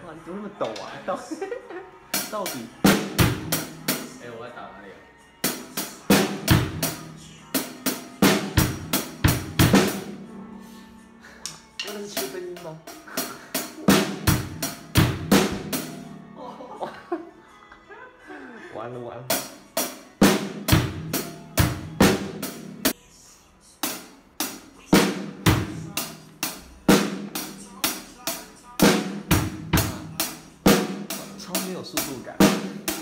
哇，你怎么那么抖啊？到底？ 哎，我要打哪里啊？ 那是切分音吗？完了完了！超没有速度感。